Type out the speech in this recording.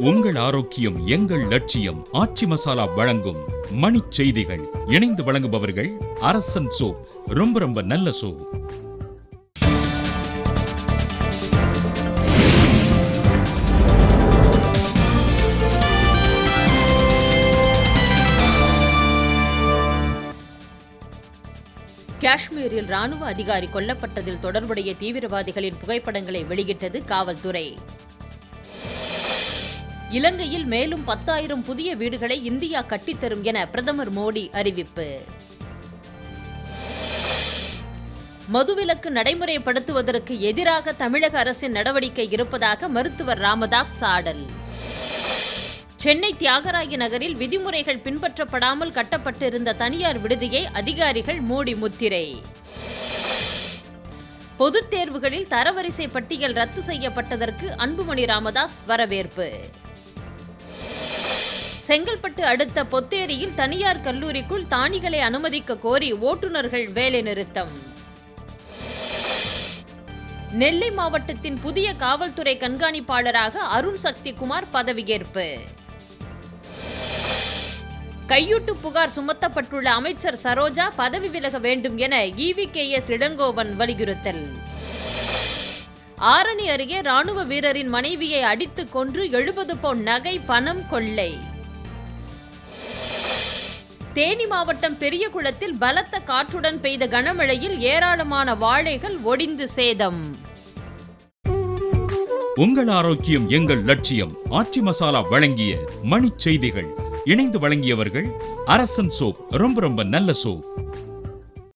உங்கள் ஆரோக்கியம் எங்கள் லட்சியம். ஆச்சி மசாலா வழங்கும் மணிச் செய்திகள். இணைந்து வழங்குபவர்கள் அரசன் சோப். ரொம்ப நல்ல சோப். காஷ்மீரில் ராணுவ அதிகாரி கொல்லப்பட்டதில் தொடர்புடைய தீவிரவாதிகளின் புகைப்படங்களை வெளியிட்டது காவல்துறை. இலங்கையில் மேலும் 10,000 புதிய வீடுகளை இந்தியா கட்டித்தரும் என பிரதமர் மோடி அறிவிப்பு. மதுவிலக்கு நடைமுறைப்படுத்துவதற்கு எதிராக தமிழக அரசின் நடவடிக்கை இருப்பதாக மருத்துவர் ராமதாஸ் சாடல். சென்னை தியாகராய நகரில் விதிமுறைகள் பின்பற்றப்படாமல் கட்டப்பட்டிருந்த தனியார் விடுதியை அதிகாரிகள் மூடி முத்திரை. பொதுத் தேர்வுகளில் தரவரிசை பட்டியல் ரத்து செய்யப்பட்டதற்கு அன்புமணி ராமதாஸ் வரவேற்பு. செங்கல்பட்டு அடுத்த பொத்தேரியில் தனியார் கல்லூரிக்குள் தானிகளை அனுமதிக்க கோரி ஓட்டுநர்கள் வேலைநிறுத்தம். நெல்லை மாவட்டத்தின் புதிய காவல்துறை கண்காணிப்பாளராக அருண் சக்தி குமார் பதவியேற்பு. கையூட்டு புகார் சுமத்தப்பட்டுள்ள அமைச்சர் சரோஜா பதவி விலக வேண்டும் என EVKS இளங்கோவன் வலியுறுத்தல். ஆரணி அருகே ராணுவ வீரரின் மனைவியை அடித்துக் கொன்று 70 பவுன் நகை பணம் கொள்ளை. தேனி மாவட்டம் பெரியகுளத்தில் பலத்த காற்றுடன் பெய்த கனமழையில் ஏராளமான வாழைகள் ஒடிந்து சேதம். உங்கள் ஆரோக்கியம் எங்கள் லட்சியம். ஆச்சி மசாலா வழங்கிய மணிச் செய்திகள். இணைந்து வழங்கியவர்கள் அரசன் சோப். ரொம்ப நல்ல சோப்.